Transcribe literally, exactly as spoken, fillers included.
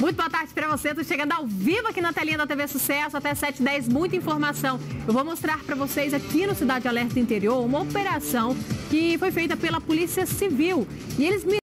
Muito boa tarde para você. Estou chegando ao vivo aqui na telinha da T V Sucesso até sete e dez. Muita informação. Eu vou mostrar para vocês aqui no Cidade Alerta Interior uma operação que foi feita pela Polícia Civil. E eles me